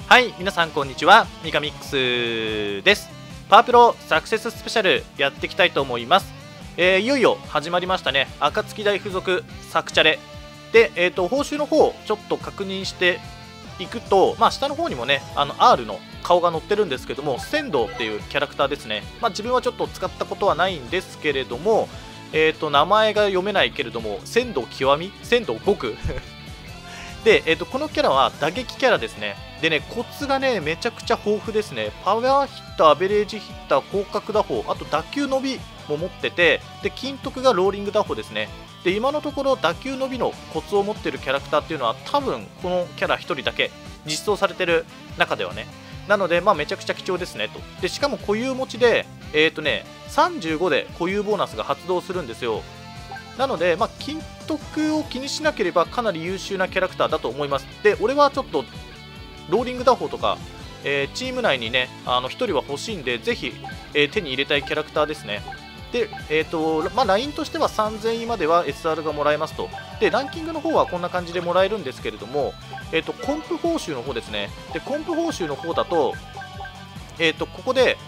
はい、皆さんこんにちは。ミカミックスです。パワープロサクセススペシャルやっていきたいと思います。いよいよ始まりましたね。暁大附属サクチャレで、報酬の方ちょっと確認していくと、下の方にもねR の顔が載ってるんですけども、仙道っていうキャラクターですね。自分はちょっと使ったことはないんですけれども、名前が読めないけれども、仙道極み、仙道極で、このキャラは打撃キャラですね。でね、コツがね、めちゃくちゃ豊富ですね。パワーヒッター、アベレージヒッター、広角打法、あと打球伸びも持ってて、で、金徳がローリング打法ですね。で、今のところ打球伸びのコツを持ってるキャラクターっていうのは、多分このキャラ1人だけ、実装されてる中ではね。なので、めちゃくちゃ貴重ですねと。で、しかも固有持ちで、35で固有ボーナスが発動するんですよ。なので、金徳を気にしなければかなり優秀なキャラクターだと思います。で、俺はちょっとローリング打法とか、チーム内にね1人は欲しいんで、ぜひ、手に入れたいキャラクターですね。で、ラインとしては3000位までは SR がもらえますと。で、ランキングの方はこんな感じでもらえるんですけれども、コンプ報酬の方ですね。で、コンプ報酬の方だと、ここで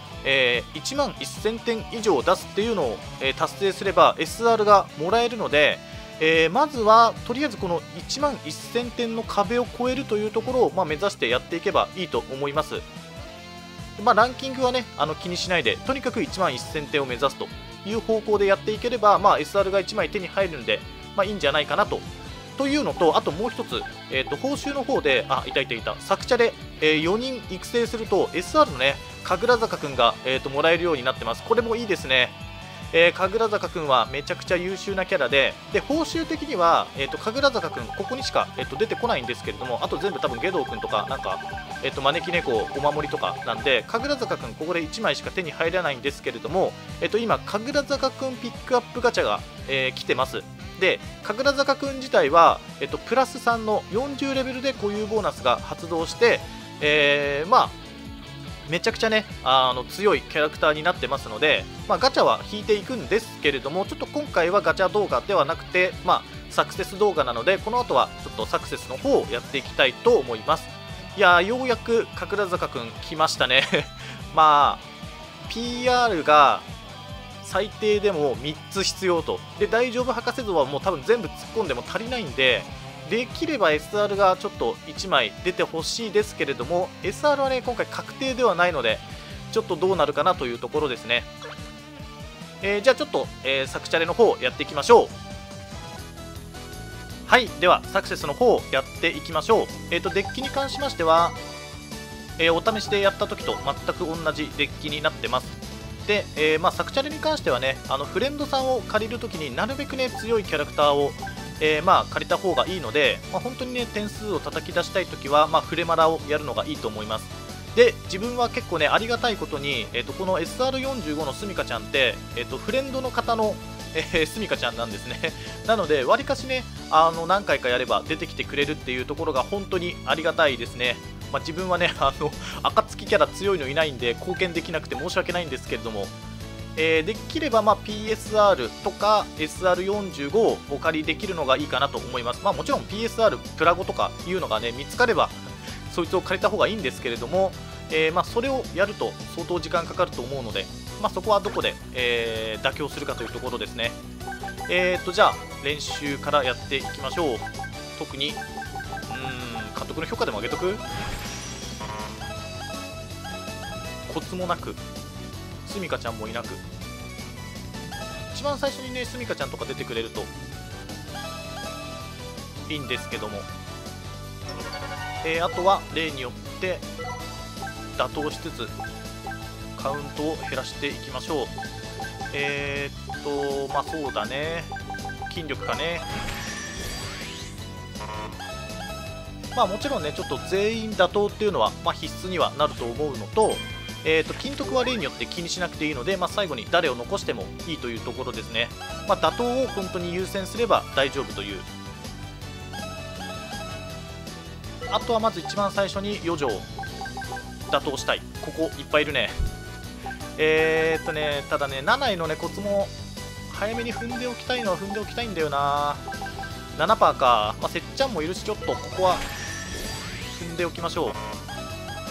1万1000点以上出すっていうのを、達成すれば SR がもらえるので、まずはとりあえずこの1万1000点の壁を超えるというところを、目指してやっていけばいいと思います。ランキングはね気にしないで、とにかく1万1000点を目指すという方向でやっていければ、SR が1枚手に入るんで、いいんじゃないかなと。というのと、あともう一つ、報酬の方で、いた、サクチャで、4人育成すると SR のね神楽坂くんが、もらえるようになってます。これもいいですね。神楽坂くんはめちゃくちゃ優秀なキャラで、報酬的には、神楽坂くんここにしか、出てこないんですけれども、あと全部多分下道くんとかなんか、招き猫お守りとかなんで、神楽坂くんここで1枚しか手に入らないんですけれども、今神楽坂くんピックアップガチャが、来てます。で、神楽坂くん自体は、プラス3の40レベルで固有ボーナスが発動して、めちゃくちゃね強いキャラクターになってますので、ガチャは引いていくんですけれども、ちょっと今回はガチャ動画ではなくて、サクセス動画なので、この後はちょっとサクセスの方をやっていきたいと思います。いやー、ようやく神楽坂くん来ましたねPR が最低でも3つ必要と。で、大丈夫博士像はもう多分全部突っ込んでも足りないんで、できれば SR がちょっと1枚出てほしいですけれども、 SR はね今回確定ではないので、ちょっとどうなるかなというところですね。じゃあちょっと、サクチャレの方やっていきましょう。はい、ではサクセスの方やっていきましょう。デッキに関しましては、お試しでやった時と全く同じデッキになってます。で、サクチャレに関してはねフレンドさんを借りるときになるべくね強いキャラクターを借りた方がいいので、本当にね点数を叩き出したいときは、フレマラをやるのがいいと思います。で、自分は結構ねありがたいことに、この SR45 のすみかちゃんって、フレンドの方のすみかちゃんなんですね。なのでわりかしね何回かやれば出てきてくれるっていうところが本当にありがたいですね。自分はね暁キャラ強いのいないんで貢献できなくて申し訳ないんですけれども、できればPSR とか SR45 をお借りできるのがいいかなと思います。もちろん PSR プラゴとかいうのがね見つかればそいつを借りた方がいいんですけれども、それをやると相当時間かかると思うので、そこはどこで、妥協するかというところですね。じゃあ練習からやっていきましょう。特に監督の評価でも上げとく。コツもなく、すみかちゃんもいなく、一番最初にねすみかちゃんとか出てくれるといいんですけども、あとは例によって打倒しつつカウントを減らしていきましょう。そうだね、筋力かね。もちろんねちょっと全員打倒っていうのは、必須にはなると思うのと、金徳は例によって気にしなくていいので、最後に誰を残してもいいというところですね。打倒を本当に優先すれば大丈夫という。あとはまず一番最初に余剰打倒したい。ここいっぱいいるね。ただね7位のねコツも早めに踏んでおきたいのは踏んでおきたいんだよな。7%か、せっちゃんもいるし、ちょっとここは踏んでおきましょう。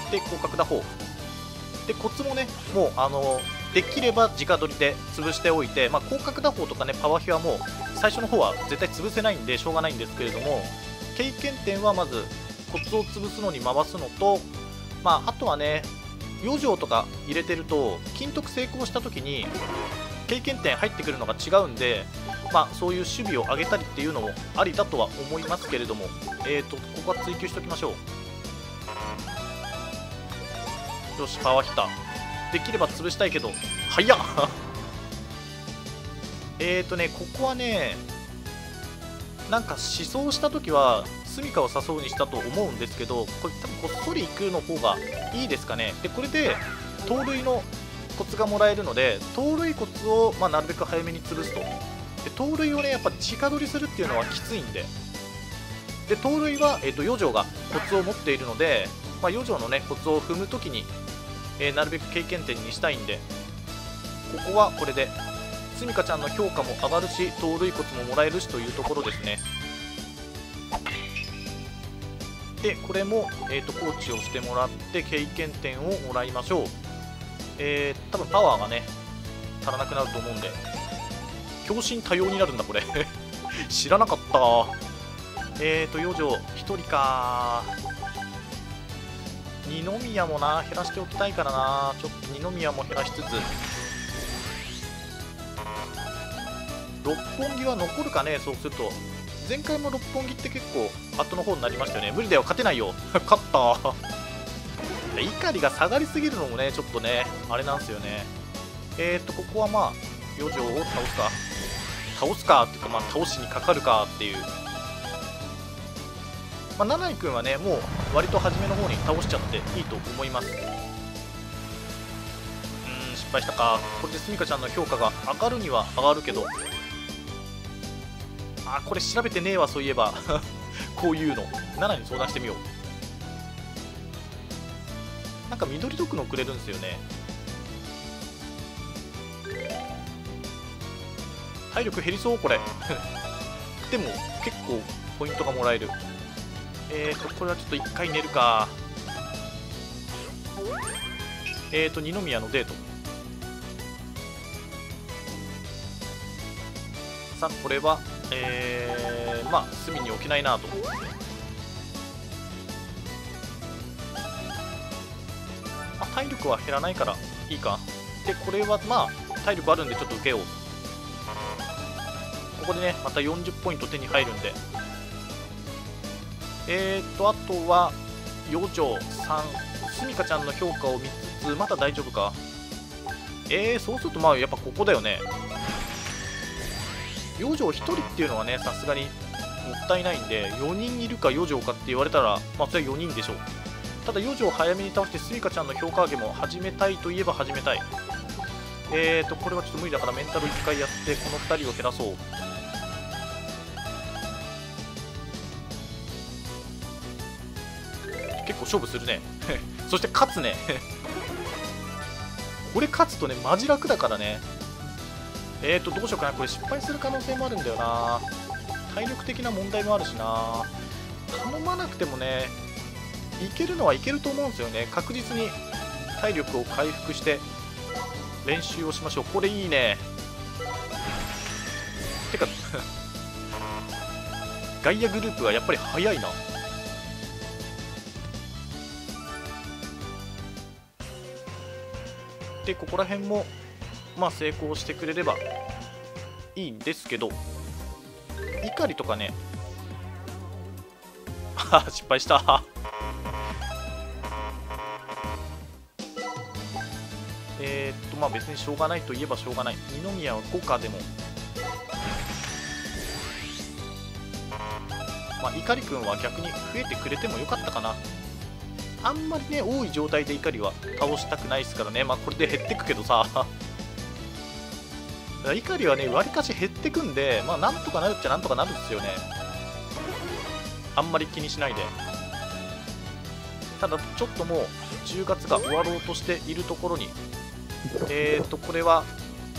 で広角打法で、コツもねもうできれば直取りで潰しておいて、広角打法とかねパワーヒはもう最初の方は絶対潰せないんでしょうがないんですけれども、経験点はまずコツを潰すのに回すのと、あとはね余剰とか入れてると金徳成功した時に経験点入ってくるのが違うんで、そういう守備を上げたりっていうのもありだとは思いますけれども、ここは追求しておきましょう。よし、パワーヒッターできれば潰したいけど早っここはねなんか思想した時は住処を誘うにしたと思うんですけど、これ多分こっそり行くの方がいいですかね。でこれで盗塁のコツがもらえるので、盗塁コツをなるべく早めに潰すと。で盗塁をねやっぱ直取りするっていうのはきついんで、盗塁は、余剰がコツを持っているので、余剰のねコツを踏むときに、なるべく経験点にしたいんで、ここはこれで住処ちゃんの評価も上がるし盗塁コツももらえるしというところですね。でこれも、コーチをしてもらって経験点をもらいましょう。多分パワーがね足らなくなると思うんで、強心多様になるんだこれ知らなかった。余剰1人か。二宮もな減らしておきたいからな。ちょっと二宮も減らしつつ、六本木は残るかね。そうすると前回も六本木って結構後の方になりましたよね。無理だよ、勝てないよ勝った怒りが下がりすぎるのもねちょっとねあれなんですよね。ここは余剰を倒すかっていうか、倒しにかかるかっていう。七井君はねもう割と初めの方に倒しちゃっていいと思います。失敗したか。これで住処ちゃんの評価が上がるには上がるけど、これ調べてねえわそういえばこういうの7に相談してみよう。なんか緑毒のくれるんですよね。体力減りそうこれでも結構ポイントがもらえる。これはちょっと1回寝るか。二宮のデート。さあこれは隅に置けないなと。体力は減らないからいいか。でこれは体力あるんでちょっと受けよう。ここでねまた40ポイント手に入るんで、あとは余剰3、住処ちゃんの評価を見つつまだ大丈夫か。そうするとやっぱここだよね。余剰1人っていうのはねさすがにもったいないんで、4人いるか余剰かって言われたらそれは4人でしょう。ただ余剰を早めに倒して住処ちゃんの評価上げも始めたいといえば始めたい。これはちょっと無理だからメンタル1回やってこの2人を減らそう。結構勝負するねそして勝つねこれ勝つとねマジ楽だからね。どうしようかな。これ失敗する可能性もあるんだよな。体力的な問題もあるしな。頼まなくてもねいけるのはいけると思うんですよね。確実に体力を回復して練習をしましょう。これいいね。てか外野グループはやっぱり速いな。でここら辺も成功してくれればいいんですけど、怒りとかね失敗した別にしょうがないといえばしょうがない。二宮は5か。でも怒りくんは逆に増えてくれてもよかったかな。あんまりね多い状態で怒りは倒したくないですからね。これで減ってくけどさ怒りはねわりかし減ってくんで、なんとかなるっちゃなんとかなるんですよね。あんまり気にしないで。ただちょっともう10月が終わろうとしているところにこれは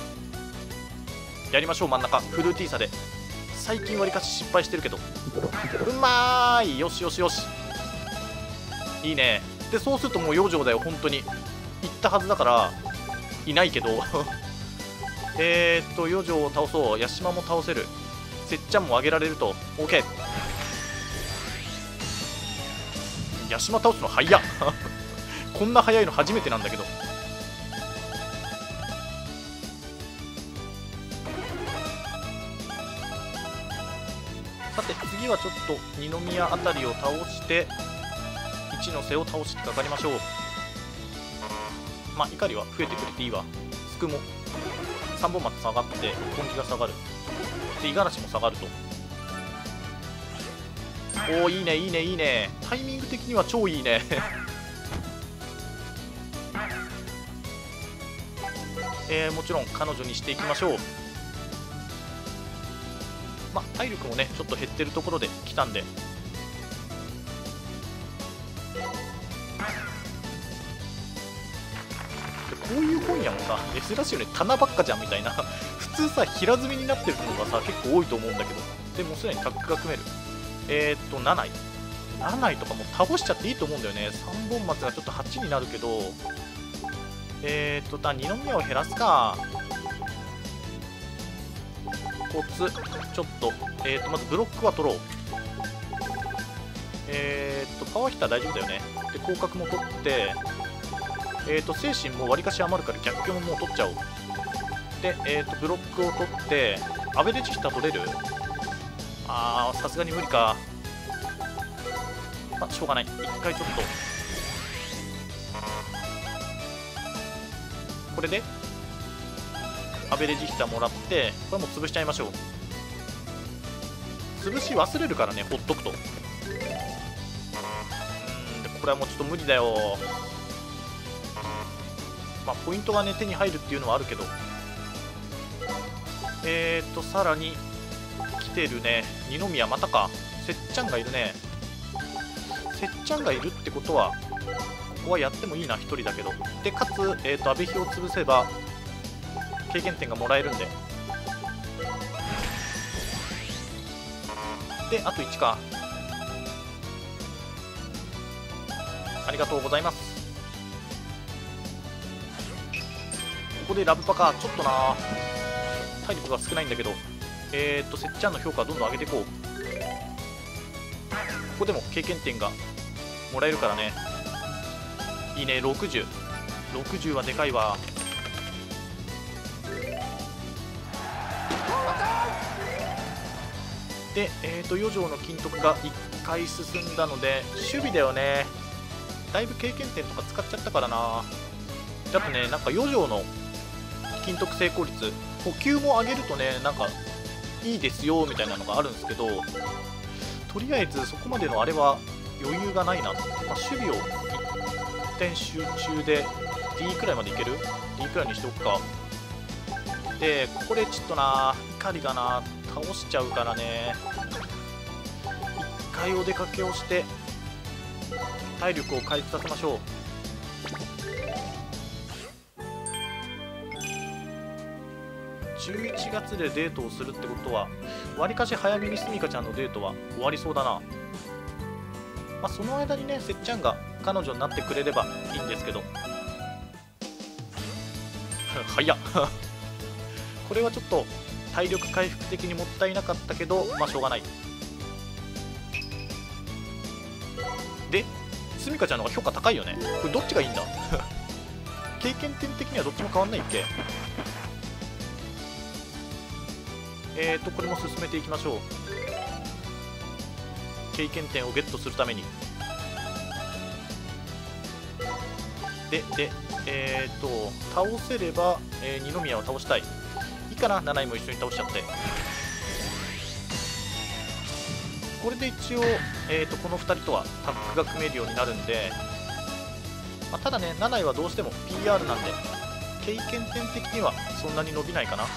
やりましょう。真ん中フルーティーさで。最近わりかし失敗してるけどうまーい。よしよしよし、いいね。 でそうするともう4条だよ。本当に行ったはずだからいないけど4条を倒そう。八島も倒せる。せっちゃんも上げられると OK。 八島倒すの早っこんな早いの初めてなんだけど。さて次はちょっと二宮あたりを倒して一ノ瀬を倒してかかりましょう。まあ怒りは増えてくれていいわ。すくも3本松下がって根気が下がる。で五十嵐も下がると。おおいいねいいねいいね。タイミング的には超いいねもちろん彼女にしていきましょう。まあ体力もねちょっと減ってるところで来たんで、でこういう本屋もさ珍しいよね。棚ばっかじゃんみたいな普通さ平積みになってるのがさ結構多いと思うんだけど、でもすでにタッグが組める。7位とかも倒しちゃっていいと思うんだよね。3本松がちょっと8になるけど、二宮を減らすか。コツちょっと、まずブロックは取ろう。パワーヒッター大丈夫だよね。で広角も取って、精神もわりかし余るから逆境ももう取っちゃおう。で、ブロックを取ってアベレージヒッター取れる。さすがに無理か。しょうがない。一回ちょっとこれでアベレージヒッターもらって、これも潰しちゃいましょう。潰し忘れるからね、ほっとくと。でこれはもうちょっと無理だよ。まあポイントがね手に入るっていうのはあるけど、さらに来てるね。二宮またか。せっちゃんがいるね。せっちゃんがいるってことはここはやってもいいな、1人だけど。でかつ、阿部比を潰せば経験点がもらえるんで、であと1か。ありがとうございます。ここでラブパか。ちょっとな体力が少ないんだけど、せっちゃんの評価はどんどん上げていこう。ここでも経験点がもらえるからね。いいね。60はでかいわ。で、4条の金徳が1回進んだので守備だよね。だいぶ経験点とか使っちゃったからな。やっぱねなんか4条の金徳成功率補給も上げるとねなんかいいですよみたいなのがあるんですけど、とりあえずそこまでのあれは余裕がないな。守備を一点集中で D くらいまでいける？ D くらいにしておくか。でここでちょっとな怒りがな倒しちゃうからね、一回お出かけをして体力を回復させましょう。11月でデートをするってことはわりかし早めにすみかちゃんのデートは終わりそうだな。その間にねせっちゃんが彼女になってくれればいいんですけど早っこれはちょっと体力回復的にもったいなかったけどしょうがない。ですみかちゃんの方が評価高いよね。これどっちがいいんだ経験点的にはどっちも変わんないっけ。これも進めていきましょう。経験点をゲットするために。倒せれば、二宮を倒したい。いいかな、7位も一緒に倒しちゃって。これで一応、この2人とはタッグが組めるようになるんで、ただね、7位はどうしても PR なんで、経験点的にはそんなに伸びないかな。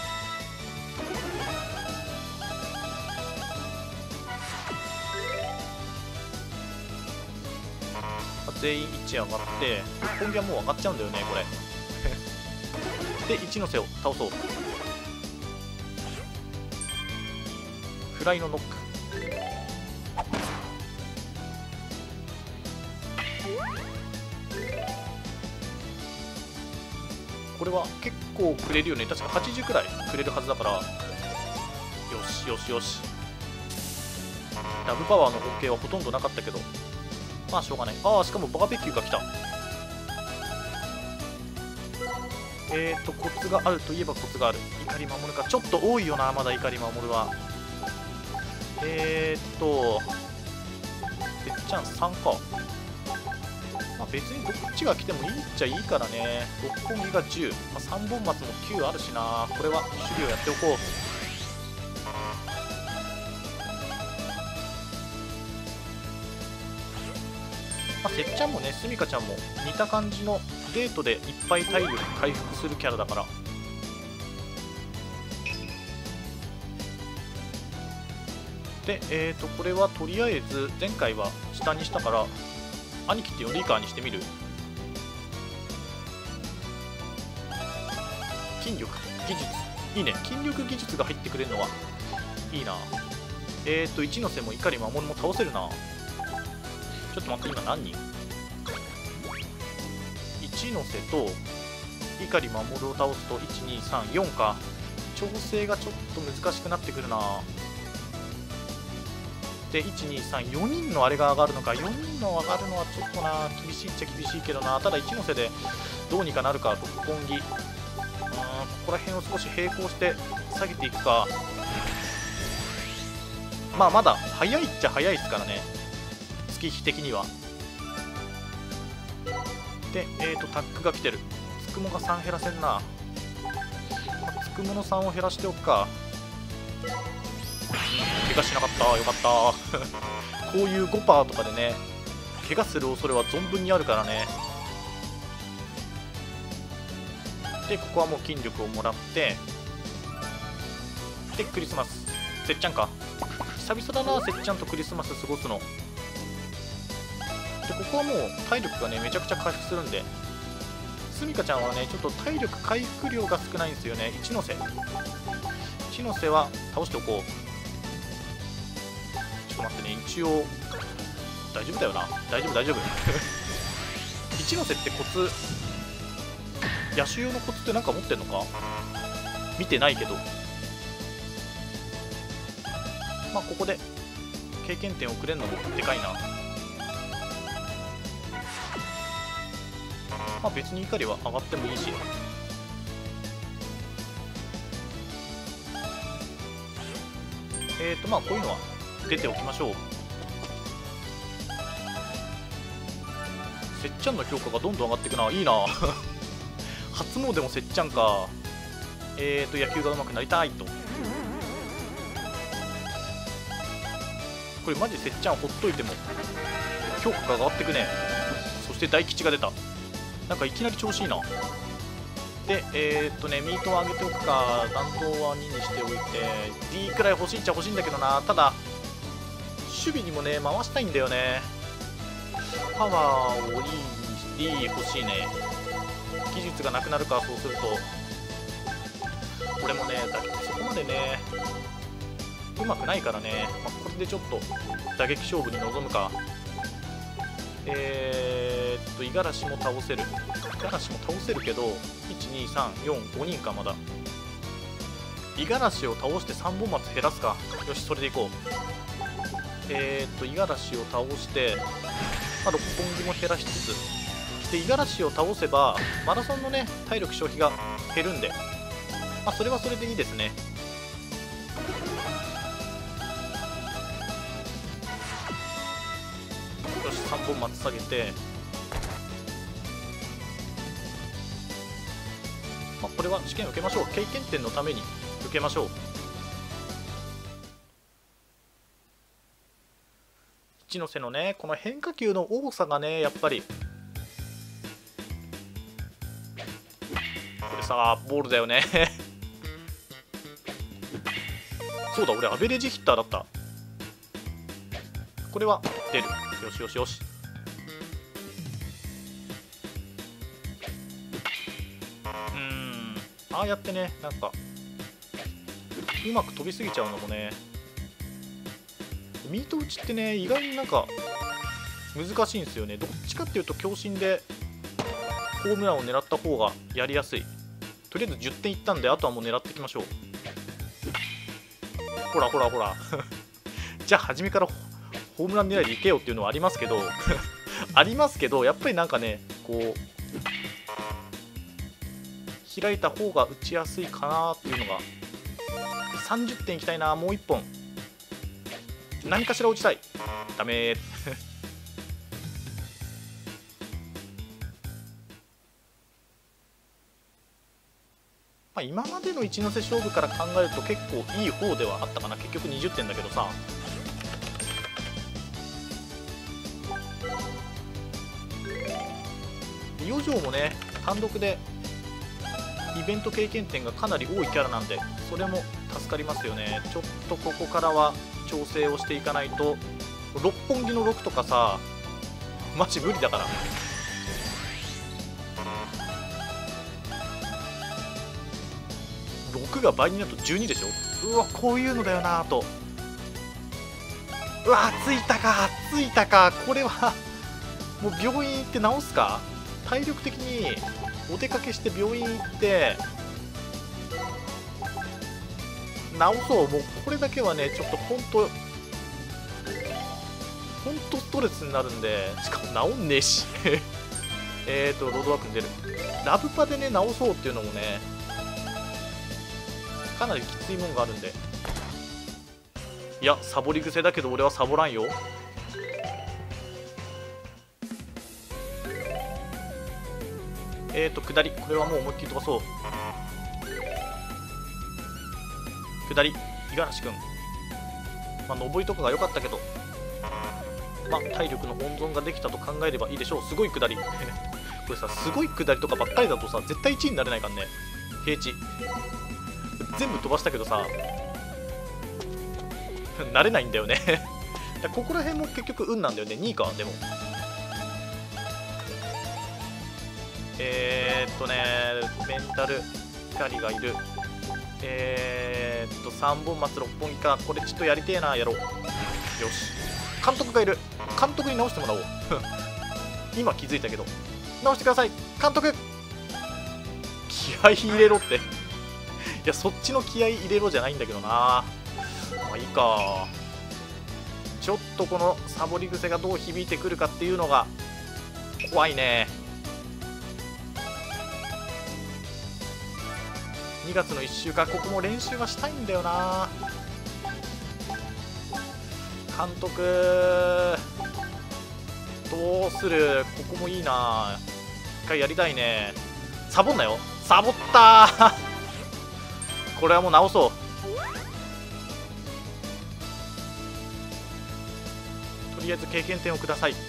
全員1上がって六本木はもう上がっちゃうんだよねこれで一ノ瀬を倒そう。フライのノックこれは結構くれるよね。確か80くらいくれるはずだから、よしよしよし。ラブパワーの恩恵はほとんどなかったけど、まあしょうがない。ああ、しかもバーベキューが来た。コツがあるといえばコツがある。怒り守るか。ちょっと多いよな、まだ怒り守るは。てっちゃん3か。まあ、別にどっちが来てもいいっちゃいいからね。六本木が10、まあ、3本松も9あるしな。これは守備をやっておこう。まあ、せっちゃんもね、すみかちゃんも似た感じのデートでいっぱい体力回復するキャラだから。で、これはとりあえず前回は下にしたから兄貴っていうのをリーカーにしてみる。筋力技術いいね。筋力技術が入ってくれるのはいいな。一ノ瀬も怒り守も倒せるな。ちょっと待って、今何人？一ノ瀬と碇守を倒すと1234か。調整がちょっと難しくなってくるな。で1234人のあれが上がるのか。4人の上がるのはちょっとな、厳しいっちゃ厳しいけどな。ただ一ノ瀬でどうにかなるか。六本木、ここら辺を少し並行して下げていくか。まあまだ早いっちゃ早いですからね、月日的には。で、タックが来てる。つくもが3減らせんな。つくもの3を減らしておくか。怪我しなかった。よかったこういう 5% とかでね、怪我する恐れは存分にあるからね。で、ここはもう筋力をもらって、でクリスマス。せっちゃんか。久々だな、せっちゃんとクリスマス過ごすの。でここはもう体力がねめちゃくちゃ回復するんで、すみかちゃんはねちょっと体力回復量が少ないんですよね。一ノ瀬は倒しておこう。ちょっと待ってね、一応大丈夫だよな。大丈夫一ノ瀬ってコツ、野手用のコツってなんか持ってんのか。見てないけど、まあここで経験点をくれるのもでかいな。まあ別に怒りは上がってもいいし。まあこういうのは出ておきましょう。せっちゃんの評価がどんどん上がっていくな。いいな初詣もせっちゃんか。野球が上手くなりたいと。これマジせっちゃんほっといても評価が上がっていくね。そして大吉が出た。なんかいきなり調子いいな。でミートを上げておくか。弾道は2にしておいて D くらい欲しいっちゃ欲しいんだけどな。ただ守備にもね回したいんだよね。パワーを D 欲しいね。技術がなくなるか。そうすると俺もねそこまでねうまくないからね、まあ、これでちょっと打撃勝負に臨むか。五十嵐も倒せる。五十嵐も倒せるけど12345人か。まだ五十嵐を倒して3本松減らすか。よしそれでいこう。五十嵐を倒してあと六本木も減らしつつで、五十嵐を倒せばマラソンのね体力消費が減るんで、まあ、それはそれでいいですね。よし3本松下げて、まあ、これは試験受けましょう。経験点のために受けましょう。一ノ瀬のねこの変化球の多さがねやっぱり、これさボールだよねそうだ俺アベレージヒッターだった。これは出る。よしよしよし。ああやってねなんかうまく飛びすぎちゃうのもね、ミート打ちってね意外になんか難しいんですよね。どっちかっていうと強振でホームランを狙った方がやりやすい。とりあえず10点いったんで、あとはもう狙っていきましょう。ほらほらほらじゃあ初めからホームラン狙いでいけよっていうのはありますけどありますけど、やっぱりなんかね、こう開いた方が打ちやすいかなっていうのが。30点いきたいな。もう1本何かしら打ちたい。ダメまあ今までの一ノ瀬勝負から考えると結構いい方ではあったかな。結局20点だけどさ。余剰もね、単独でイベント経験点がかなり多いキャラなんで、それも助かりますよね。ちょっとここからは調整をしていかないと。六本木の6とかさ、マジ無理だから。6が倍になると12でしょ。うわ、こういうのだよなと。うわ、ついたかついたか。これはもう病院行って治すか。体力的にお出かけして病院行って治そう。もうこれだけはね、ちょっと本当ストレスになるんで。しかも治んねえしロードワークに出る。ラブパでね治そうっていうのもね、かなりきついもんがあるんで。いや、サボり癖だけど俺はサボらんよ。下り、これはもう思いっきり飛ばそう。下り、五十嵐君、まあ上りとかが良かったけど、まあ体力の温存ができたと考えればいいでしょう。すごい下りこれさ、すごい下りとかばっかりだとさ、絶対1位になれないからね。平地全部飛ばしたけどさなれないんだよねここら辺も結局運なんだよね。2位か。でもメンタル光がいる。3本松六本木か。これちょっとやりてえな。やろう。よし、監督がいる。監督に直してもらおう今気づいたけど、直してください監督。気合い入れろっていや、そっちの気合い入れろじゃないんだけどな。まあいいか。ちょっとこのサボり癖がどう響いてくるかっていうのが怖いね。2月の1週間、ここも練習はしたいんだよな。監督どうする。ここもいいな。一回やりたいね。サボんなよ。サボったーこれはもう直そう。とりあえず経験点をください。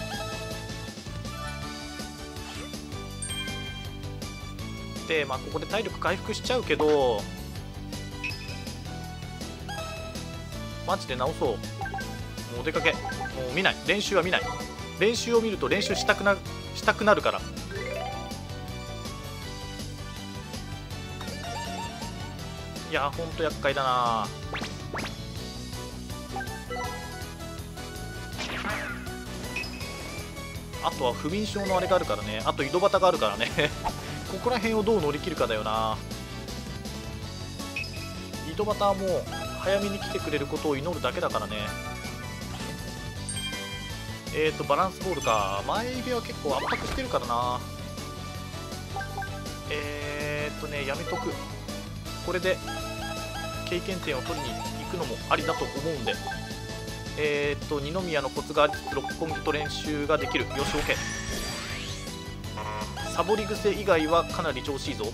で、まあここで体力回復しちゃうけど、マジで直そう。もうお出かけ、もう見ない。練習は見ない。練習を見ると練習したくなるから。いやー、ほんと厄介だな。あとは不眠症のあれがあるからね。あと井戸端があるからねここら辺をどう乗り切るかだよな。井戸端はもう早めに来てくれることを祈るだけだからね。バランスボールか。前指は結構圧迫してるからな。やめとく。これで経験点を取りに行くのもありだと思うんで。二宮のコツがありつつ六本木と練習ができる。よし OK。 サボり癖以外はかなり調子いいぞ。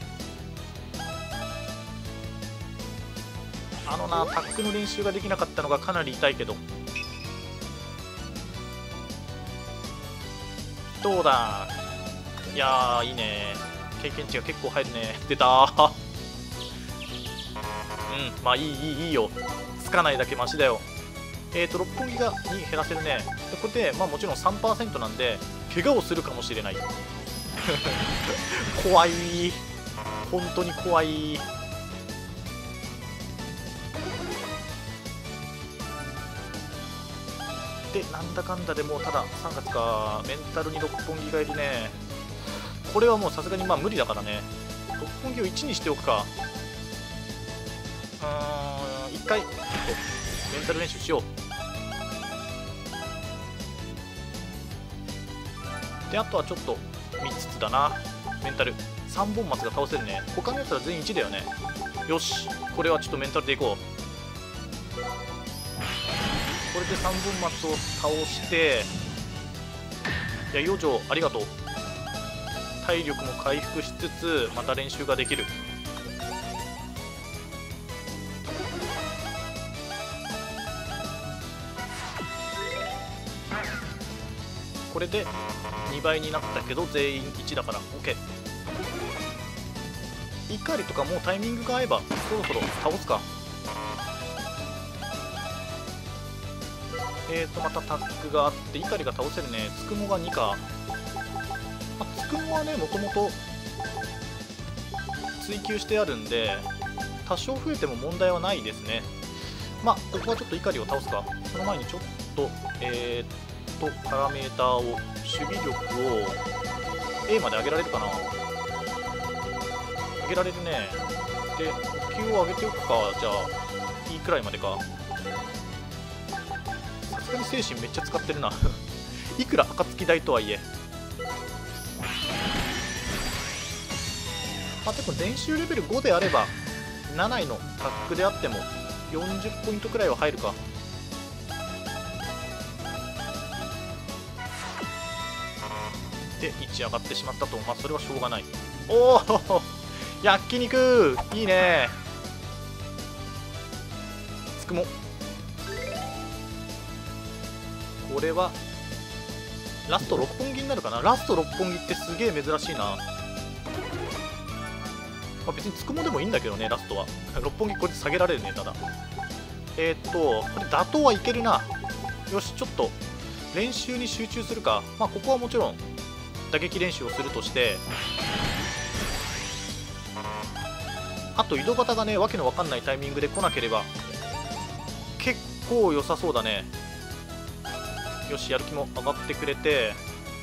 タックの練習ができなかったのがかなり痛いけど。どうだ。いやー、いいね。経験値が結構入るね。出たーうん、まあいいよ。つかないだけマシだよ。六本木に減らせるね。でこれで、まあもちろん 3% なんで、怪我をするかもしれない。怖い。本当に怖い。 でなんだかんだでもうただ3月か。メンタルに六本木がいるね。これはもうさすがにまあ無理だからね。六本木を1にしておくか。1回ちょっとメンタル練習しよう。であとはちょっと見つつだな。メンタル3本松が倒せるね。他のやつら全員1だよね。よし、これはちょっとメンタルでいこう。これで3本松を倒して、いや養生ありがとう。体力も回復しつつまた練習ができる。これで2倍になったけど全員1だから OK。 怒りとかもうタイミングが合えばそろそろ倒すか。またタックがあって怒りが倒せるね。つくもが2か。つくもはねもともと追求してあるんで多少増えても問題はないですね。まあここはちょっと怒りを倒すか。その前にちょっとパラメーターを、守備力を A まで上げられるかな。上げられるね。で呼吸を上げておくか。じゃあ E くらいまでか。さすがに精神めっちゃ使ってるないくら暁台とはいえ。まあでも練習レベル5であれば7位のタックであっても40ポイントくらいは入るか。で1上がってしまったと。まあそれはしょうがない。おお焼肉いいね。つくもこれはラスト六本木になるかな。ラスト六本木ってすげえ珍しいな。まあ、別につくもでもいいんだけどね。ラストは六本木これで下げられるね。ただこれ打倒はいけるな。よしちょっと練習に集中するか。まあここはもちろん打撃練習をするとして、あと井戸端がねわけのわかんないタイミングで来なければ結構良さそうだね。よしやる気も上がってくれて、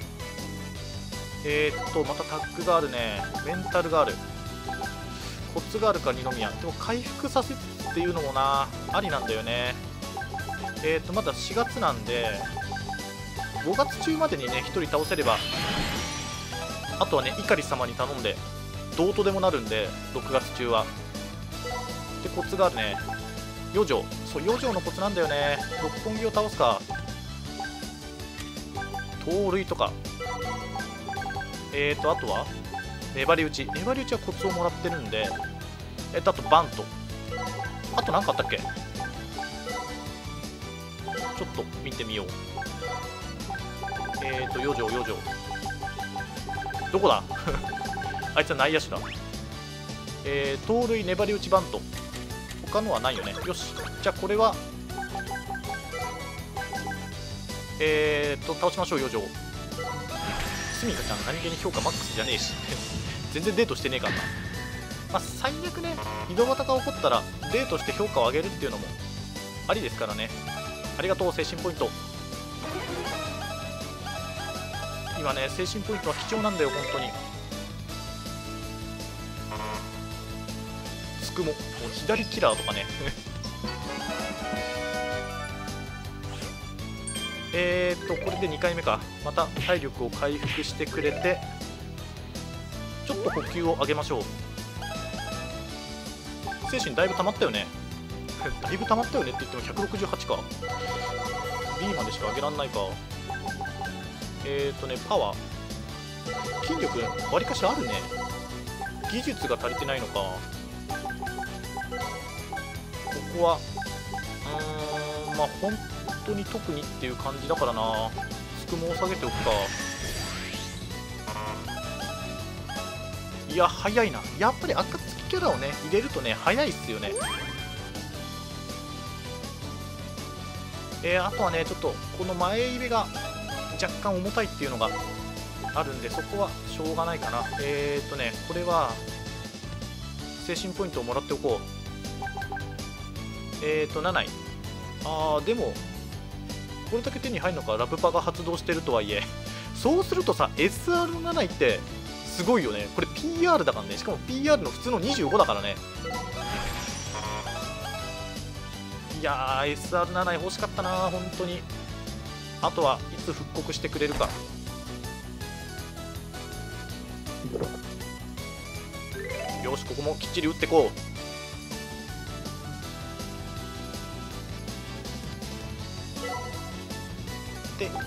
またタックがあるね。メンタルがある。コツがあるか二宮。でも回復させつつっていうのもなありなんだよね。まだ4月なんで5月中までにね1人倒せれば、あとはね碇様に頼んでどうとでもなるんで6月中は。でコツがあるね。養生、そう養生のコツなんだよね。六本木を倒すか。盗塁とかあとは粘り打ち。粘り打ちはコツをもらってるんで、あとバント。あと何かあったっけ。ちょっと見てみよう。養生養生どこだあいつは内野手だ。盗塁粘り打ちバント。他のはないよね。よしじゃあこれは倒しましょう。養生すみかちゃん何気に評価マックスじゃねえし全然デートしてねえからな。まあ最悪ね井戸端が起こったらデートして評価を上げるっていうのもありですからね。ありがとう精神ポイント。今ね精神ポイントは貴重なんだよ本当に。つくももう左キラーとかねこれで2回目か。また体力を回復してくれてちょっと呼吸を上げましょう。精神だいぶ溜まったよねだいぶ溜まったよねって言っても168か。 B までしか上げらんないか。パワー筋力わりかしあるね。技術が足りてないのか。ここはまあ本当に特にっていう感じだからな。つくもを下げておくか。いや早いな。やっぱり暁キャラをね入れるとね早いっすよね。あとはねちょっとこの前入れが若干重たいっていうのがあるんでそこはしょうがないかな。これは精神ポイントをもらっておこう。7位。でもこれだけ手に入るのか。ラブパが発動してるとはいえ。そうするとさ SR7 ってすごいよね。これ PR だからね。しかも PR の普通の25だからね。いやー SR7 欲しかったな本当に。あとはいつ復刻してくれるか。よしここもきっちり打ってこう。で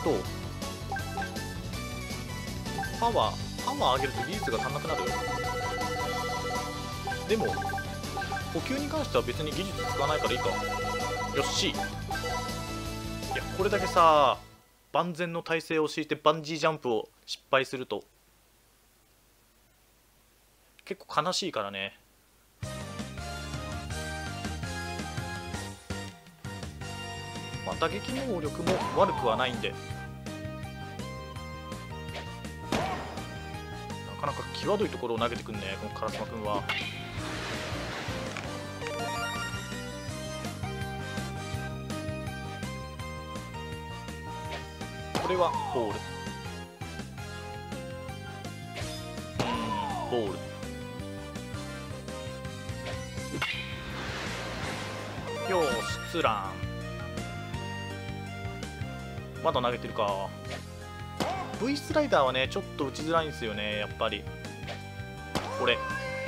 パワー上げると技術が足んなくなる。でも補給に関しては別に技術使わないからいいか。よっし。いやこれだけさ万全の体勢を敷いてバンジージャンプを失敗すると結構悲しいからね。まあ、打撃能力も悪くはないんでなかなか際どいところを投げてくんねこの烏丸君は。これはボール。ボール。よーしツラン。まだ投げてるか。 V スライダーはねちょっと打ちづらいんですよねやっぱり。これ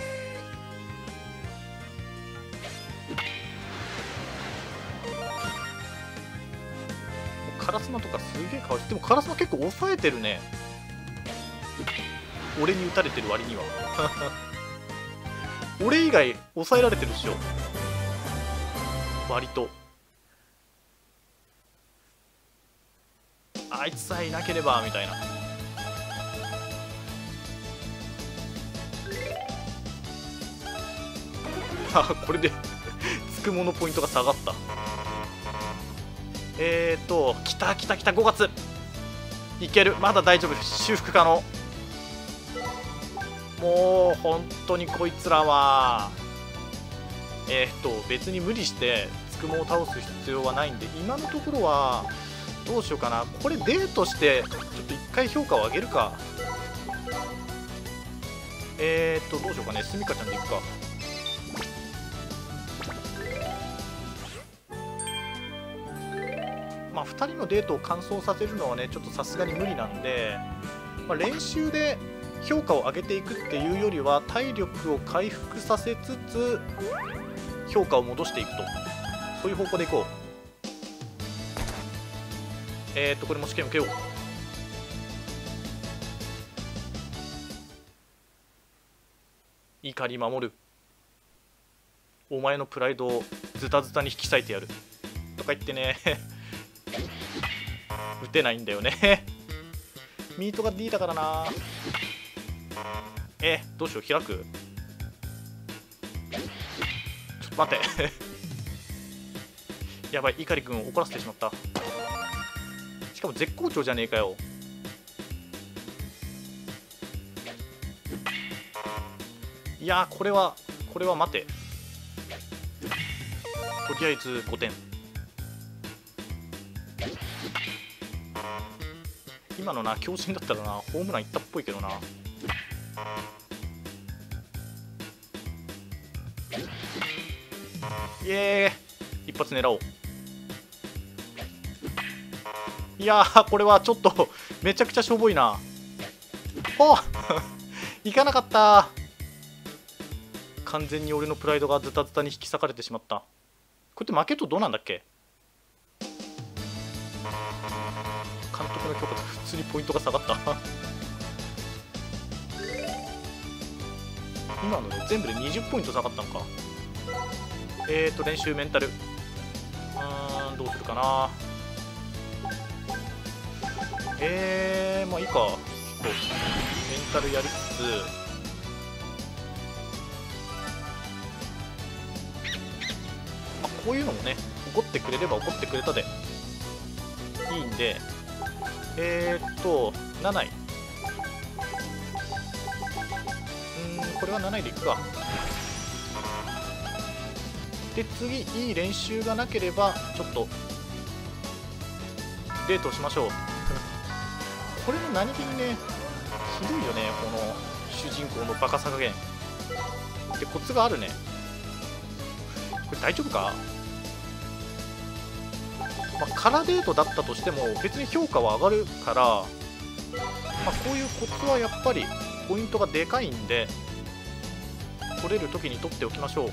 カラスマとかすげえかわいい。でもカラスマ結構抑えてるね俺に打たれてる割には俺以外抑えられてるっしょ割と。あいつさえいなければみたいな。あこれでつくものポイントが下がった。きたきたきた5月いける。まだ大丈夫。修復可能。もう本当にこいつらは別に無理してつくもを倒す必要はないんで今のところはどうしようかな。これデートしてちょっと一回評価を上げるか。どうしようかね。すみかちゃんでいくか。まあ2人のデートを完走させるのはねちょっとさすがに無理なんで、まあ、練習で評価を上げていくっていうよりは体力を回復させつつ評価を戻していくとそういう方向でいこう。これも試験受けよう。怒り守る。お前のプライドをズタズタに引き裂いてやるとか言ってね打てないんだよねミートが D だからな。どうしよう。開く。ちょっと待ってやばい碇君を怒らせてしまった。しかも絶好調じゃねえかよ。いやーこれは待て。とりあえず5点。今のな強振だったらなホームランいったっぽいけどな。イエーイ一発狙おう。いやーこれはちょっとめちゃくちゃしょぼいな。ほいかなかった。完全に俺のプライドがズタズタに引き裂かれてしまった。これって負けるとどうなんだっけ。監督の評価で普通にポイントが下がった今ので全部で20ポイント下がったのか。練習メンタルどうするかな。まあいいか。ちょっとメンタルやりつつまあこういうのもね怒ってくれれば怒ってくれたでいいんで7位これは7位でいくか。で次いい練習がなければちょっとデートしましょうこれも何気にねひどいよね、この主人公のバカさ加減で。コツがあるね。これ大丈夫か。まあ、空デートだったとしても別に評価は上がるから、まあ、こういうコツはやっぱりポイントがでかいんで取れる時に取っておきましょう。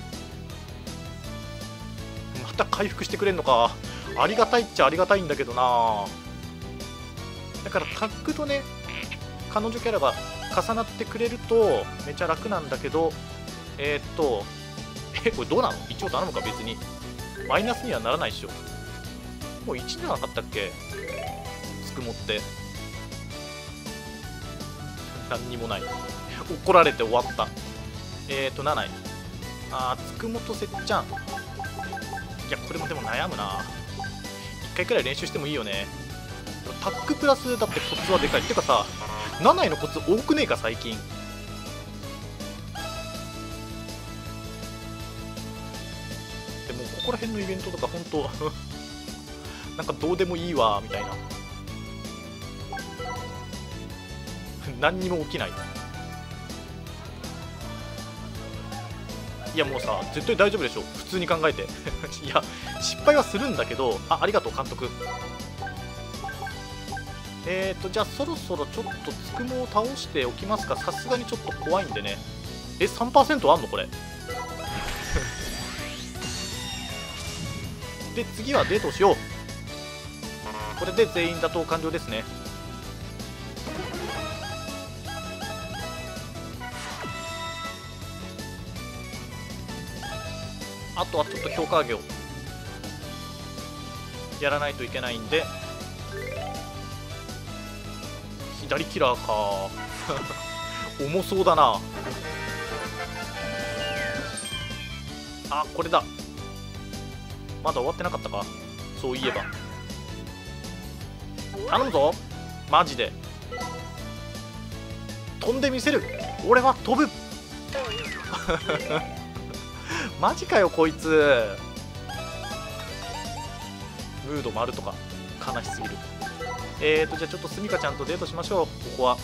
また回復してくれんのか。ありがたいっちゃありがたいんだけどな。だからタッグとね彼女キャラが重なってくれるとめちゃ楽なんだけど、これどうなの。一応頼むか。別にマイナスにはならないっしょ。もう1じゃなかったっけ、つくもって。何にもない。怒られて終わった。7位。つくもとせっちゃん。いやこれもでも悩むな。1回くらい練習してもいいよね。タッグプラスだってコツはでかい。ってかさ、7位のコツ多くねえか最近。でもここら辺のイベントとか本当なんかどうでもいいわみたいな何にも起きない。いやもうさ絶対大丈夫でしょ普通に考えていや失敗はするんだけど、ありがとう監督。じゃあそろそろちょっとつくもを倒しておきますか。さすがにちょっと怖いんでね。3% あんのこれで次はデートをしよう。これで全員打倒完了ですね。あとはちょっと評価上げをやらないといけないんで、左キラーか重そうだな。これだ。まだ終わってなかったか、そういえば。頼むぞマジで。飛んでみせる。俺は飛ぶマジかよこいつ。ムード丸とか悲しすぎる。じゃあちょっとスミカちゃんとデートしましょう。ここは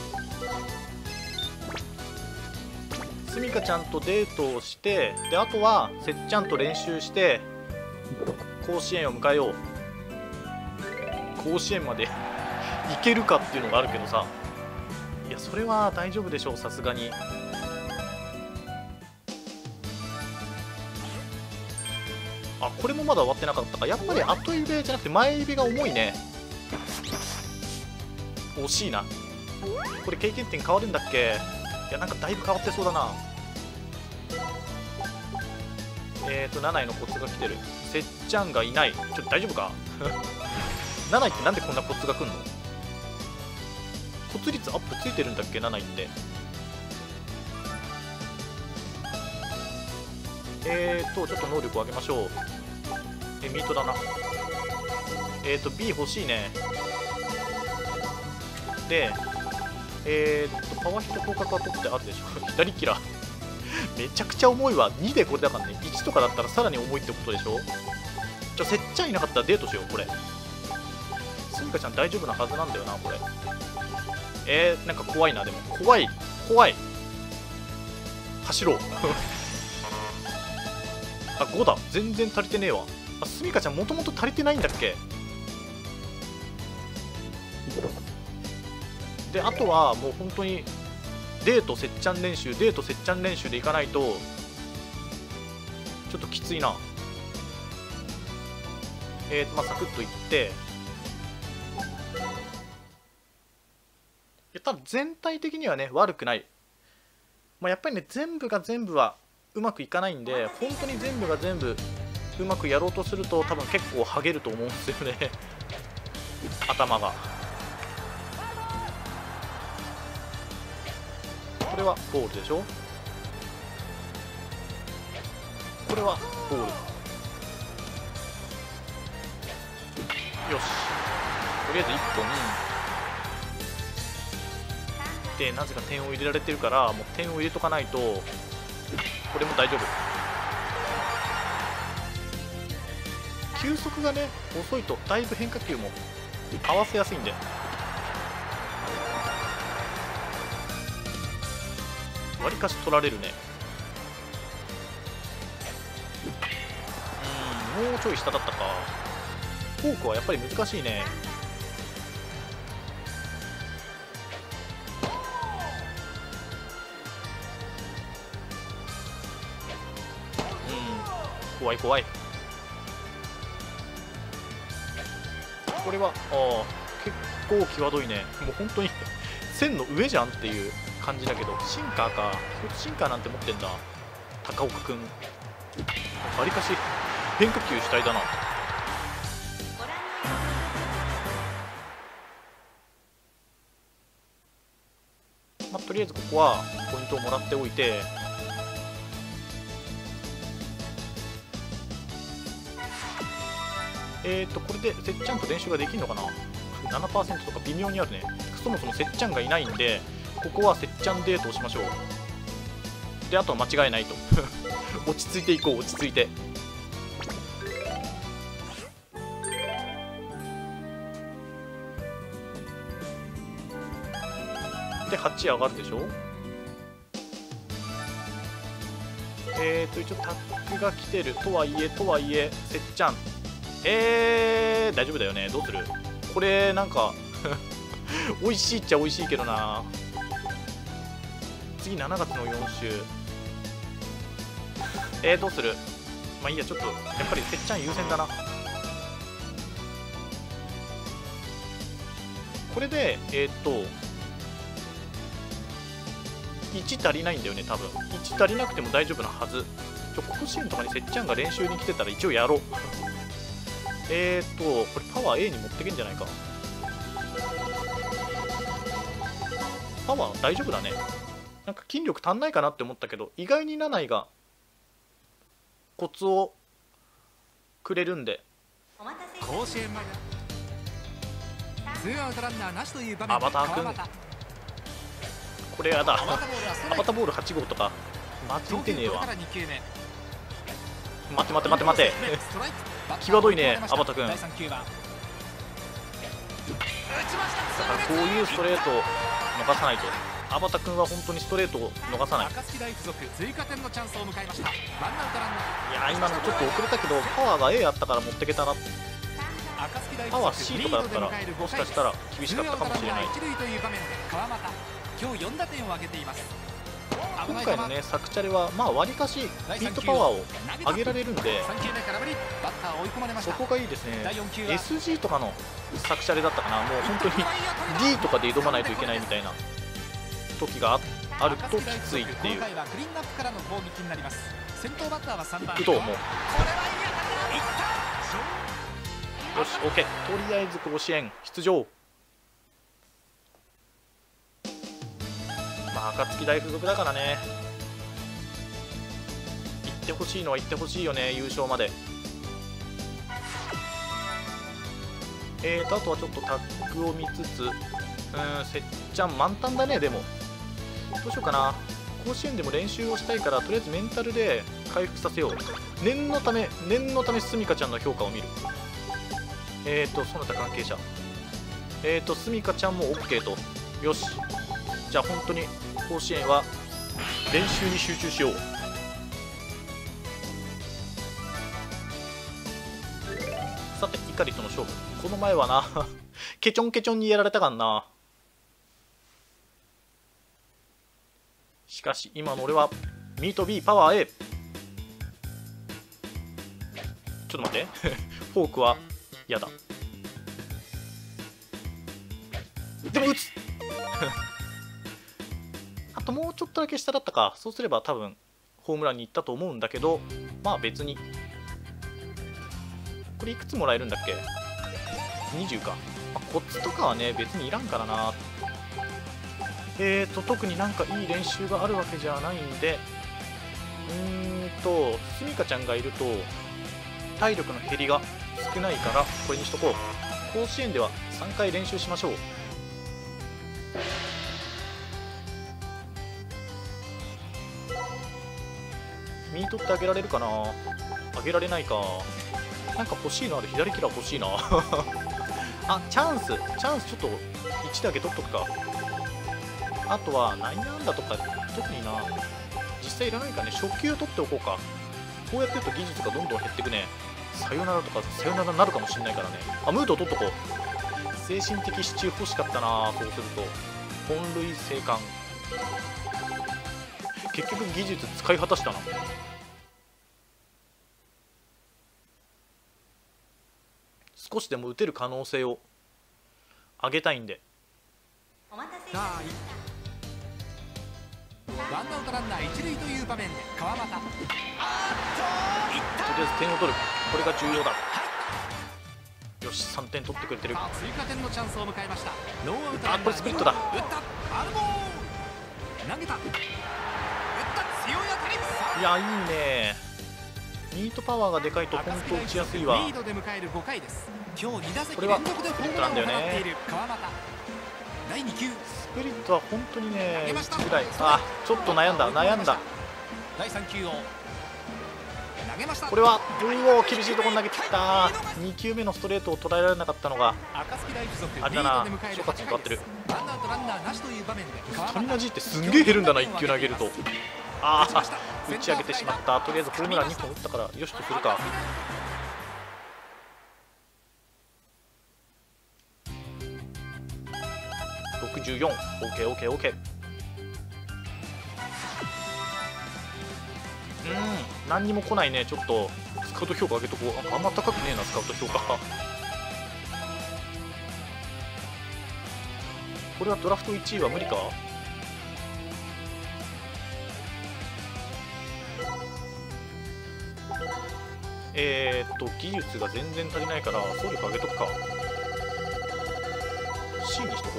スミカちゃんとデートをして、であとはせっちゃんと練習して甲子園を迎えよう。甲子園まで行けるかっていうのがあるけどさ、いやそれは大丈夫でしょうさすがに。これもまだ終わってなかったか。やっぱり後指じゃなくて前指が重いね。惜しいな。これ経験点変わるんだっけ。いやなんかだいぶ変わってそうだな。7位のコツが来てる。せっちゃんがいない。ちょっと大丈夫か7位ってなんでこんなコツが来んの。コツ率アップついてるんだっけ7位って。ちょっと能力を上げましょう。ミートだな。B 欲しいね。でパワーヒット効果が取ってあるでしょ左キラーめちゃくちゃ重いわ。2でこれだからね。1とかだったらさらに重いってことでしょ。せっちゃんいなかったらデートしよう。これスミカちゃん大丈夫なはずなんだよなこれ。なんか怖いな。でも怖い走ろう5だ。全然足りてねえわ。スミカちゃんもともと足りてないんだっけ。であとはもう本当にデートせっちゃん練習でいかないとちょっときついな。サクッといって、多分全体的にはね悪くない。やっぱりね全部が全部はうまくいかないんで、本当に全部が全部うまくやろうとすると多分結構ハゲると思うんですよね頭が。これはボールでしょ。これはボール。よしとりあえず1本で、なぜか点を入れられてるからもう点を入れとかないとこれも大丈夫。休息がね遅いとだいぶ変化球も合わせやすいんで。わりかし取られるね。もうちょい下だったか。フォークはやっぱり難しいね。怖い怖い。これは結構際どいね。もう本当に線の上じゃんっていう感じだけど、シンカーか。シンカーなんて持ってんだ高岡くん。わりかし変化球主体だな。まあ、とりあえずここはポイントをもらっておいて、これでせっちゃんと練習ができるのかな。 7% とか微妙にあるね。そもそもせっちゃんがいないんで、ここはせっちゃんデートをしましょう。であとは間違いないと落ち着いていこう。落ち着いて。で8上がるでしょ。一応タッグが来てるとはいえせっちゃん大丈夫だよね。どうするこれ。なんか美味しいっちゃ美味しいけどな。次7月の4週どうする。まあいいや。ちょっとやっぱりせっちゃん優先だな。これで1足りないんだよね多分。1足りなくても大丈夫なはず。甲子園とかにせっちゃんが練習に来てたら一応やろうこれパワー A に持ってけんじゃないか。パワー大丈夫だね。なんか筋力足んないかなって思ったけど、意外に7位がコツをくれるんで。 甲子園前だ。ツーアウトランナーなしという場面でアバター君、これやだ。アバターボール8号とか間違ってねえわ。待て際どいねアバタ君。だからこういうストレートを逃さないと。アバタ君は本当にストレートを逃さない。いや今のちょっと遅れたけど、パワーが A あったから持ってけたな。パワー C とかだったらもしかしたら厳しかったかもしれない。今回のねサクチャレはまあわりかしヒットパワーを上げられるんで、そこがいいですね。 SG とかのサクチャレだったかな。もう本当に D とかで挑まないといけないみたいな時があるときついっていう。工藤もよし OK。 とりあえず甲子園出場。まあ暁大附属だからね、行ってほしいのは行ってほしいよね、優勝まで。あとはちょっとタッグを見つつ、せっちゃん満タンだね。でもどうしようかな。甲子園でも練習をしたいから、とりあえずメンタルで回復させよう。念のためすみかちゃんの評価を見る。その他関係者すみかちゃんも OK と。よし、じゃあ本当に甲子園は練習に集中しよう。さて怒りとの勝負。この前はなケチョンケチョンにやられたかんな。しかし今の俺はミート B パワー A。 ちょっと待ってフォークは嫌だ。でも打つあともうちょっとだけ下だったか。そうすれば多分ホームランに行ったと思うんだけど、まあ別に。これいくつもらえるんだっけ。20か。まあ、コツとかはね別にいらんからな。特になんかいい練習があるわけじゃないんで、すみかちゃんがいると体力の減りが少ないからこれにしとこう。甲子園では3回練習しましょう。ミートってあげられるかな。あげられないか。なんか欲しいのある。左キラー欲しいなあ、チャンスちょっと1だけ取っとくか。あとは内野安打とか特にな、実際いらないからね、初球取っておこうか。こうやってると技術がどんどん減ってくね。サヨナラとかサヨナラになるかもしれないからね。あ、ムートを取っとこう。精神的支柱欲しかったな。そうすると本塁生還、結局技術使い果たしたな。少しでも打てる可能性を上げたいんで。 ワンアウトランナー一塁という場面で川端、 とりあえず点を取る、これが重要だ。よし、3点取ってくれてる。 追加点のチャンスを迎えました。ノーアウトランナー、 あ、これスプリットだ。 打った、アルボー投げた、打った、強い当たり。 いや、いいね。ミートパワーがでかいと本当打ちやすいわ。 リードで迎える5回です。今日2打席これは連続でホームランを放っている川端。第2球、 スプリットは本当にね、打ちづらい。あ、ちょっと悩んだ。 第3球を投げました。 これは厳しいところに投げてきた。2球目のストレートを捉えられなかったのがあれだな。諸葛に変わってる。スタミナ G ってすんげえ減るんだな、1球投げると。ああ、打ち上げてしまった。とりあえずホームラン2本打ったからよしとするか。64、OKOKOK。何にも来ないね。ちょっとスカウト評価上げとこう。あんま高くねえな、スカウト評価。これはドラフト1位は無理か。技術が全然足りないから走力上げとくか。 C にしとこ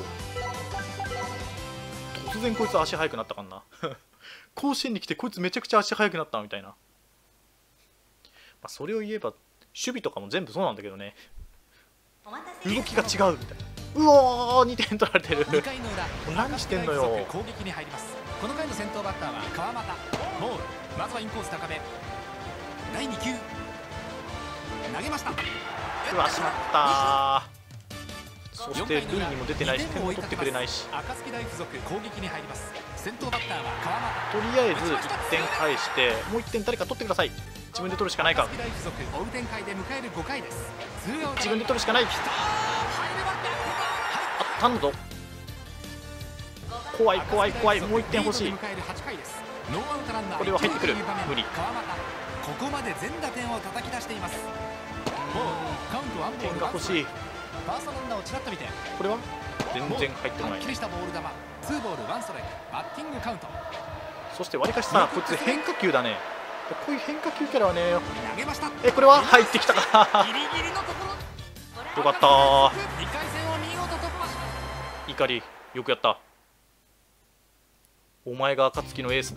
う。突然こいつ足速くなったかんな。甲子園に来てこいつめちゃくちゃ足速くなったみたいな。まあ、それを言えば守備とかも全部そうなんだけどね、動きが違うみたいな。うおー、2点取られてる。何してんのよ。 攻撃に入ります。この回の先頭バッターは川端。ボール、まずはインコース高め。第2球投げました。 うわ、しまったー。そして塁にも出てないし点も取ってくれないし、 暁大附属攻撃に入ります。先頭バッターは川とりあえず1点返してもう1点誰か取ってください。自分で取るしかないか。 暁大附属追う展開で迎える5回です。 自分で取るしかない。あったんだぞ。怖い怖い怖い。もう1点欲しい。これは入ってくる。無理。 ここまで全打点を叩き出しています。カウントワンボール点が欲しい。 ファーストランナーをちらっと見て、 これは全然入ってこないね。 はっきりしたボール球、2ボール1ストライク、バッティングカウント。 そしてわりかしさ、こいつ変化球だね。こういう変化球キャラはね。 投げました。 これは入ってきたか。 ギリギリのところ。 よかったー。 2回戦を見事突破。 怒りよくやった。お前が暁のエースだ。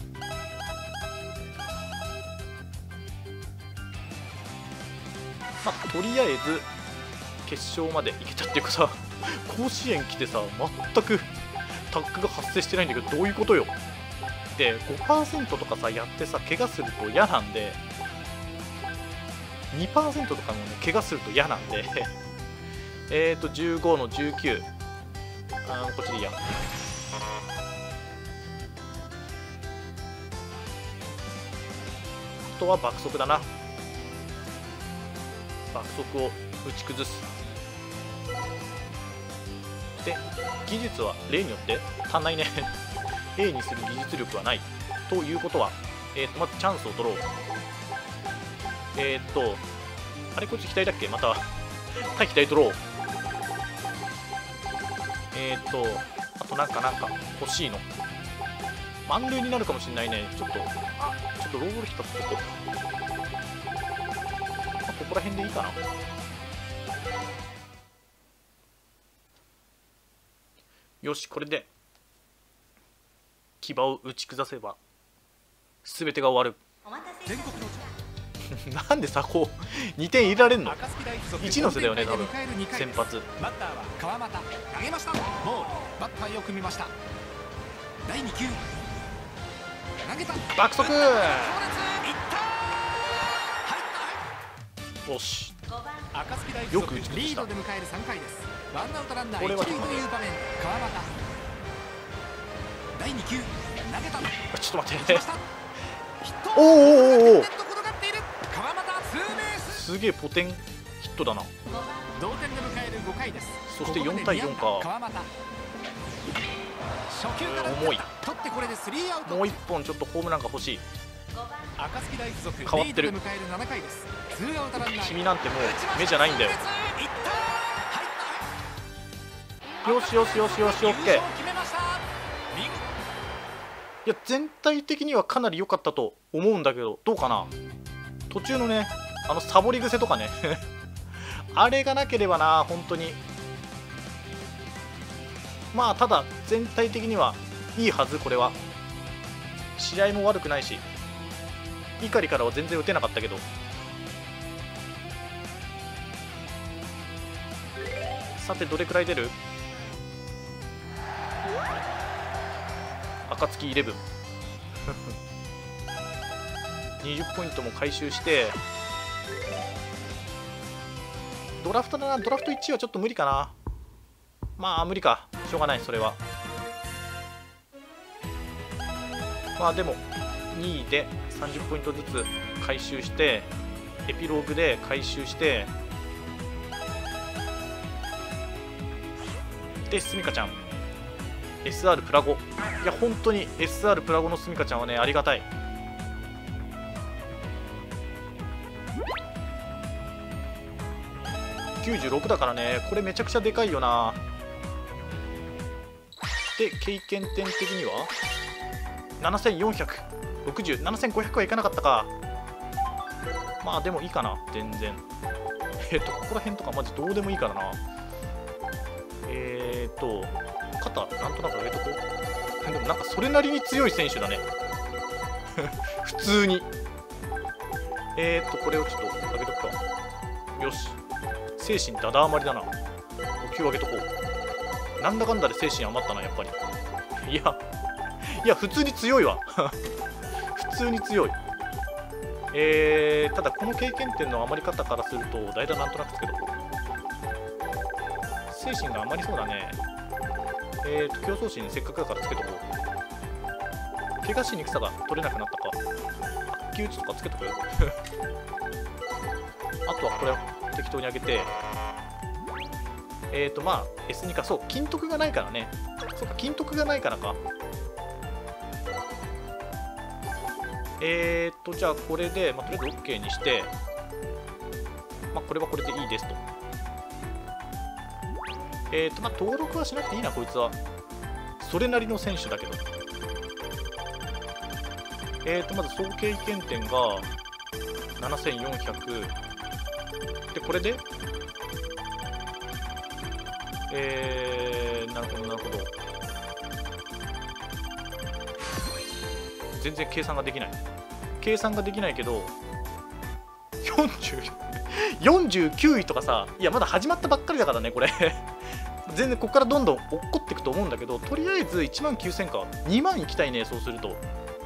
まあ、とりあえず決勝まで行けたっていうかさ、甲子園来てさ全くタッグが発生してないんだけど、どういうことよ。で 5% とかさやってさ怪我すると嫌なんで、 2% とかもね怪我すると嫌なんで15の19、こっちでいいや。あとは爆速だな。爆速を打ち崩す。で技術は例によって足んないね。A にする技術力はないということは、まずチャンスを取ろう。あれこっち左だっけ。また対左取ろう。あとなんか欲しいの。満塁になるかもしれないね。ちょっとロール引っ張ってここ。ここら辺でいいかな。よし、これで牙を打ち崩せば全てが終わる。 全国のなんでさ、こう2点入れられんの。1の瀬だよね多分。先発バッターは川又。投げました。ボール、バッターよく見ました。第2球投げた。 爆速。 強烈いった。 よし、 暁大附よ属く打ち崩した。 リードで迎える3回です。ワンアウトランナーこれは一塁という場面、川端第2球投げた。 ちょっと待ってヒット。 おーおーおーおー転がっている川端ツーベース。 すげえポテンヒットだな。 同点で迎える5回です。 そして4対4か。 川端初球から重い。 取ってこれでスリーアウト。 もう1本ちょっとホームランが欲しい。 暁大附属変わってるリードで迎える7回です。ツーアウトランナー。 君なんてもう目じゃないんだよ。 いったよしよしよしよし、オッケー。 優勝決めました。 いや全体的にはかなり良かったと思うんだけど、どうかな。途中のねサボり癖とかねあれがなければな、本当に。まあただ全体的にはいいはず。これは試合も悪くないし、碇からは全然打てなかったけど。さてどれくらい出る。暁イレブン20ポイントも回収して、ドラフトだな。ドラフト1位はちょっと無理かな。まあ無理か、しょうがない。それはまあでも2位で30ポイントずつ回収して、エピローグで回収して、でスミカちゃん SR プラゴ。いや本当に SR プラゴのスミカちゃんはね、ありがたい。96だからね、これめちゃくちゃでかいよな。で経験点的には7460、7500はいかなかったか。まあでもいいかな、全然。ここら辺とかマジどうでもいいからな。肩なんとなく上げとこう。でもなんかそれなりに強い選手だね普通に。これをちょっと上げとくか。よし、精神ダダ余りだな。5球上げとこう。なんだかんだで精神余ったな、やっぱり。いや普通に強いわ普通に強い。ただこの経験点の余り方からすると代打なんとなくつけとこう。精神が余りそうだね。競争心せっかくだからつけとこう。怪我しにくさが取れなくなったか。悪球打ちとかつけとくあとはこれを適当に上げて、まあ S2 か。そう、金徳がないからね。そうか、金徳がないからか。じゃあこれで、まあ、とりあえず OK にして、まあ、これはこれでいいですと。まあ、登録はしなくていいな、こいつは。それなりの選手だけど。まず総経験点が7400。で、これで、なるほど、なるほど。全然計算ができない。計算ができないけど、49位とかさ、いや、まだ始まったばっかりだからね、これ。全然ここからどんどん落っこっていくと思うんだけど、とりあえず1万9000か。2万いきたいね、そうすると。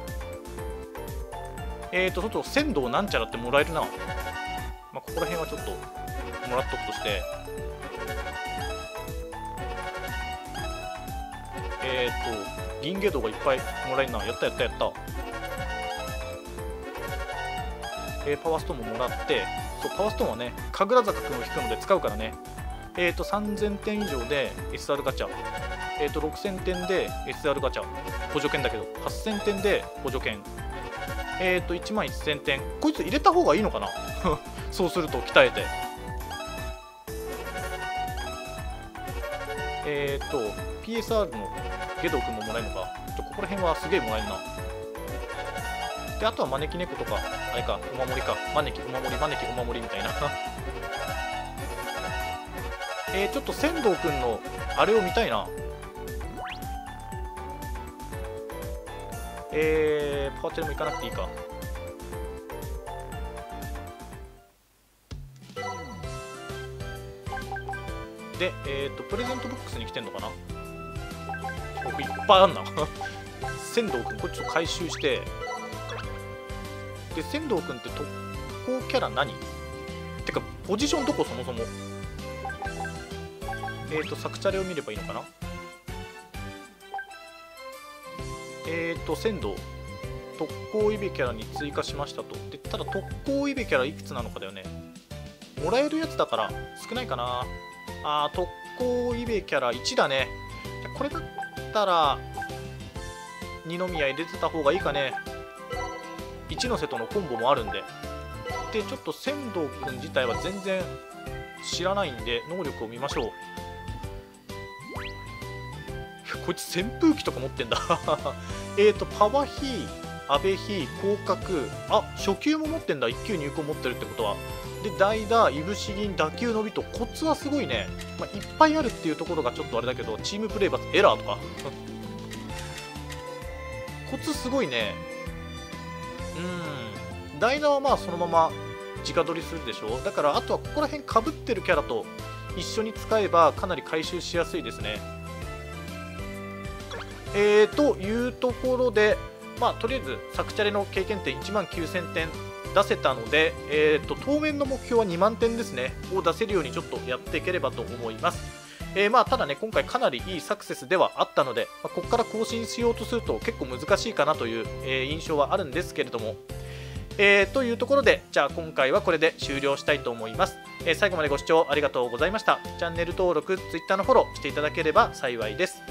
外鮮度なんちゃらってもらえるな。まあ、ここら辺はちょっともらっとくとして。銀ゲドがいっぱいもらえるな。やったやったやった。パワーストーンももらって、そう、パワーストーンはね、神楽坂くんを引くので使うからね。3000点以上で SR ガチャ。6000点で SR ガチャ。補助券だけど。8000点で補助券。1万1000点。こいつ入れた方がいいのかなそうすると鍛えて。PSR のゲドウ君ももらえるのか。ここら辺はすげえもらえるな。で、あとは招き猫とか、あれか、お守りか。招き、お守り、招き、お守りみたいな。ちょっと仙道くんのあれを見たいな。パワーチェルも行かなくていいか。で、プレゼントボックスに来てんのかな。いっぱいあんな。仙道くん、これちょっと回収して。で、仙道くんって特攻キャラ何てか、 ポジションどこそもそも。サクチャレを見ればいいのかな。鮮度特攻イベキャラに追加しましたと。でただ特攻イベキャラいくつなのかだよね。もらえるやつだから少ないかな。特攻イベキャラ1だね。じゃこれだったら二宮入れてた方がいいかね。一ノ瀬とのコンボもあるんで。でちょっと仙道くん自体は全然知らないんで能力を見ましょう。こいつ扇風機とか持ってんだパワーヒー、阿部ヒー、広角、初級も持ってんだ。1級入魂持ってるってことは。で代打、いぶし銀、打球伸びと、コツはすごいね。いっぱいあるっていうところがちょっとあれだけど、チームプレーバツエラーとかコツすごいね。代打はまあそのまま直取りするでしょ。だからあとはここら辺かぶってるキャラと一緒に使えばかなり回収しやすいですね。というところで、とりあえずサクチャレの経験点19000点出せたので、当面の目標は2万点ですねを出せるようにちょっとやっていければと思います。ただね、今回かなりいいサクセスではあったので、ここから更新しようとすると結構難しいかなという、印象はあるんですけれども、というところで、じゃあ今回はこれで終了したいと思います。最後までご視聴ありがとうございました。チャンネル登録、Twitter のフォローしていただければ幸いです。